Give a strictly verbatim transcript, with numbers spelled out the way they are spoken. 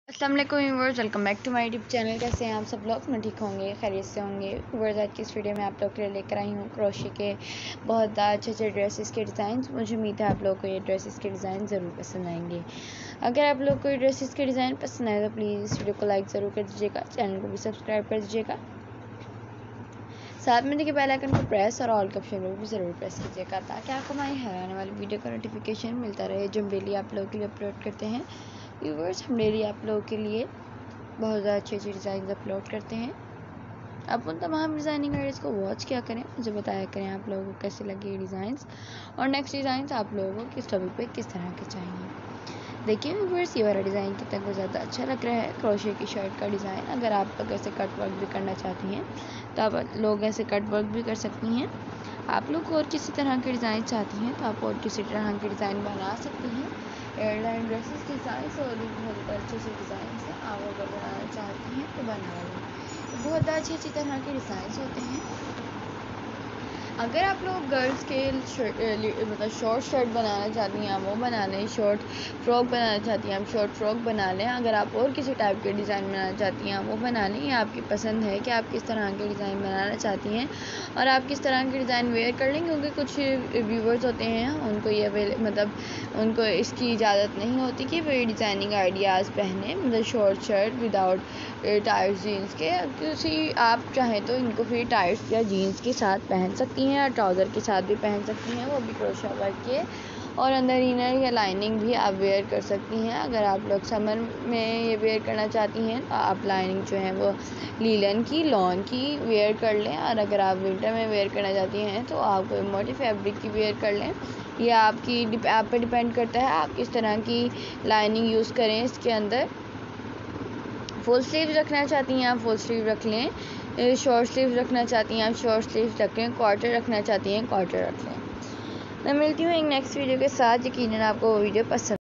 अस्सलाम वालेकुम viewers, welcome back to my YouTube channel. कैसे हैं आप सब लोग? मैं ठीक होंगे, खैरियत से होंगे। व्यूअर्स, आज की इस वीडियो में आप लोग के लिए लेकर आई हूँ क्रोशे के बहुत अच्छे अच्छे ड्रेसेस के डिज़ाइन। मुझे उम्मीद है आप लोग को ये ड्रेसेस के डिज़ाइन ज़रूर पसंद आएंगे। अगर आप लोग को ये ड्रेसेस के डिज़ाइन पसंद आए तो प्लीज़ इस वीडियो को लाइक ज़रूर कर दीजिएगा, चैनल को भी सब्सक्राइब कर दीजिएगा। साथ में देखिए बेल आइकन को प्रेस और ऑल के ऑप्शन पर भी ज़रूर प्रेस कीजिएगा, ताकि आपको हमारी हर आने वाली वीडियो का नोटिफिकेशन मिलता रहे जो हम डेली आप लोगों के लिए अपलोड करते हैं। व्यूअर्स, हम डेली आप लोगों के लिए बहुत ज़्यादा अच्छे अच्छे डिज़ाइन अपलोड करते हैं। आप उन तमाम डिज़ाइनिंग आइडियाज़ को वॉच किया करें, मुझे बताया करें आप लोगों को कैसे लगे ये डिज़ाइंस, और नेक्स्ट डिज़ाइंस आप लोगों को किस टॉपिक पे किस तरह के चाहिए। देखिए व्यूअर्स, ये वाला डिज़ाइन कितना को ज़्यादा अच्छा लग रहा है, क्रोशे की शर्ट का डिज़ाइन। अगर आप लोग ऐसे कट वर्क भी करना चाहती हैं तो आप लोग ऐसे कट वर्क भी कर सकती हैं। आप लोग और किसी तरह के डिज़ाइन चाहती हैं तो आप और किसी तरह के डिज़ाइन बना सकती हैं। एयरलाइन ड्रेसेस डिज़ाइंस और भी बहुत अच्छे अच्छे डिज़ाइन हैं, आप अगर बनाना चाहती हैं तो बना लें। बहुत अच्छी अच्छी तरह के डिज़ाइंस होते हैं। अगर आप लोग गर्ल्स के मतलब शॉर्ट शर्ट बनाना चाहती हैं वो बना लें, शॉर्ट फ्रॉक बनाना चाहती हैं आप शॉर्ट फ्रॉक बना लें। अगर आप और किसी टाइप के डिज़ाइन बनाना चाहती हैं वो बना लें। ये आपकी पसंद है कि आप किस तरह के डिज़ाइन बनाना चाहती हैं और आप किस तरह के डिज़ाइन वेयर कर लें, क्योंकि कुछ व्यूवर्स होते हैं उनको ये मतलब उनको इसकी इजाज़त नहीं होती कि वो डिज़ाइनिंग आइडियाज़ पहने, मतलब short shirt without tights jeans के। किसी आप चाहें तो इनको फिर टाइट्स या जीन्स के साथ पहन सकती हैं या ट्राउज़र के साथ भी पहन सकती हैं, वो भी क्रोशा वर्क के, और अंदर इनर या लाइनिंग भी आप वेयर कर सकती हैं। अगर आप लोग समर में ये वेयर करना चाहती हैं तो आप लाइनिंग जो है वो लीलन की लॉन की वेयर कर लें, और अगर आप विंटर में वेयर करना चाहती हैं तो आप कोई मोटी फैब्रिक की वेयर कर लें। यह आपकी आप पे डिपेंड करता है आप किस तरह की लाइनिंग यूज़ करें। इसके अंदर फुल स्लीव रखना चाहती हैं आप फुल स्लीव रख लें, शॉर्ट स्लीव रखना चाहती हैं आप शॉर्ट स्लीव रख लें, क्वार्टर रखना चाहती हैं क्वार्टर रख लें। मैं मिलती हूँ एक नेक्स्ट वीडियो के साथ। यकीनन आपको वो वीडियो पसंद